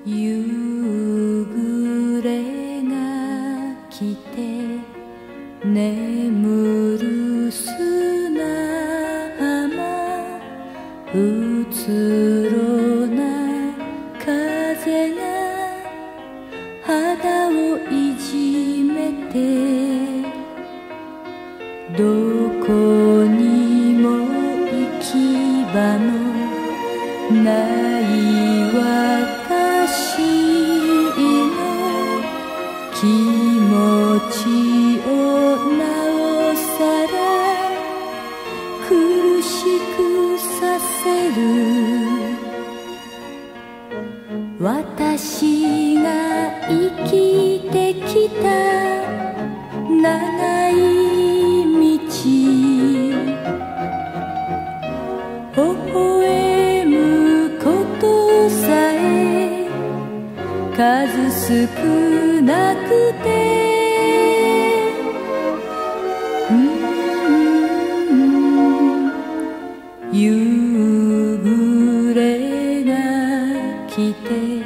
夕暮れが来て眠る砂浜、うつろな風が肌をいじめて、どこにも行き場のない私の気持ちをなおさら苦しくさせる。私が生きてきた長い道、微笑むことさえ数少なくて、夕暮れが来て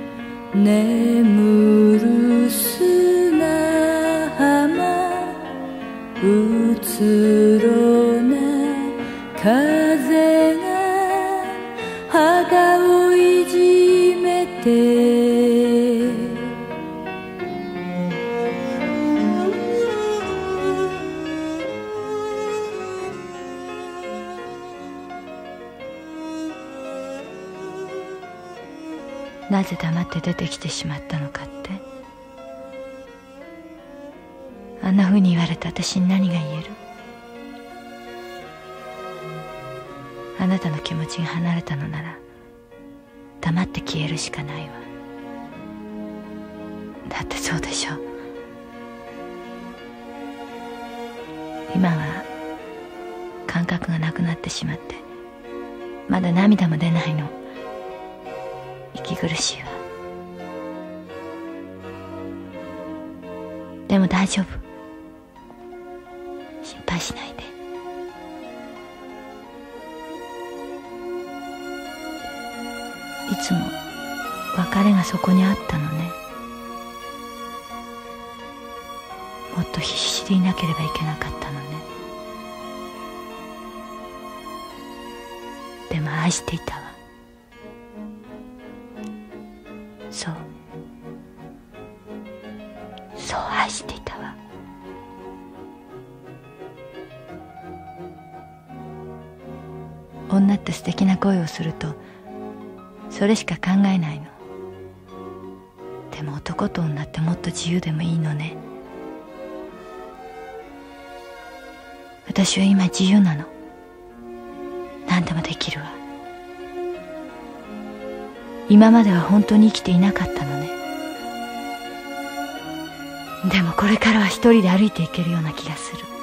眠る砂浜、うつろな風が肌をいじめて、なぜ黙って出てきてしまったのかって。あんな風に言われた私に何が言える？あなたの気持ちが離れたのなら黙って消えるしかないわ。だってそうでしょ。今は感覚がなくなってしまって、まだ涙も出ないの。息苦しいわ。でも大丈夫、心配しないで。いつも別れがそこにあったのね。もっと必死でいなければいけなかったのね。でも愛していたわ。そう愛していたわ。女って素敵な恋をするとそれしか考えないの。でも男と女ってもっと自由でもいいのね。私は今自由なの。何でもできるわ。今までは本当に生きていなかったのね。でもこれからは一人で歩いていけるような気がする。